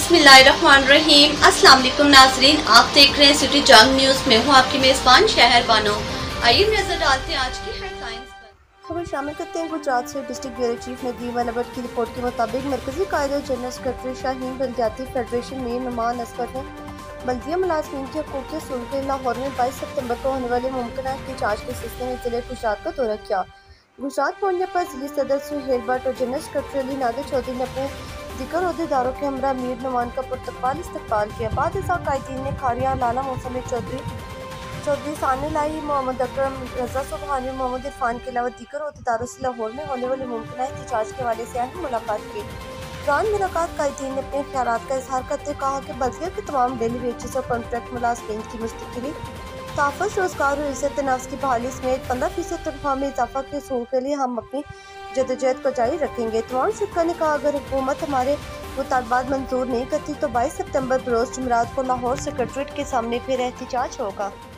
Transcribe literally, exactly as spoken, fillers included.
बिस्मिल्लाहिर्रहमानिर्रहीम। अस्सलाम वालेकुम नाजरीन, आप देख रहे हैं सिटी जंग न्यूज़ में हूँ आपकी मेज़बान शहर बानो। आइए नजर डालते हैं आज की हेडलाइंस पर। खबर शामिल करते हैं। गुजरात से district bureau chief Nadeem Anwar की रिपोर्ट के मुताबिक मरकजी कायदे जनरल सेक्रेटरी शाहीन बल्दियाती फेडरेशन में नुमान असगर ने बल्दिया मुलाजमीन के हकूक़ के असूल के लाहौर में बाईस सितम्बर को होने वाले मुमकिन एहतजाज के सिलसिले में जिले गुजरात का दौरा किया। गुजरात पहुंचने पर जिले सदर सुहेल भट्ट और जनरल सेक्रेटरी अली नादिर चौधरी ने अपने दिगर अहदेदारों के हमरा मीर नुमान का पुरतकबाल इस्तकबाल किया। बाद इस कायदीन ने खारिया लाला मौसम चौधरी चौधरी सानिलाई मोहम्मद अकरम रजा सुबहानी मोहम्मद इरफान के अलावा दीगर अहदेदारों से लाहौर में होने वाले मुमकिन एहतजाज के हवाले से अहम मुलाकात की। दौरान मुलाकात कायदीन ने अपने ख्यालात का इजहार करते कहा कि बल्दिया के तमाम डेली वेजेस और कॉन्ट्रैक्ट मुलाजमीन की मुस्तकिली, तहफ़्फ़ुज़, रोजगार और इज्जत नफ्स की बहाली समेत पंद्रह फीसद तनख्वाह में इजाफा के असूल के लिए हम अपनी जदोजहद को जारी रखेंगे। तमाम शुरा ने कहा अगर हुकूमत हमारे मुतालबात मंजूर नहीं करती तो बाईस सितम्बर बरोज़ जुमेरात को लाहौर सेक्रेटरीट के सामने फिर एहतजाज होगा।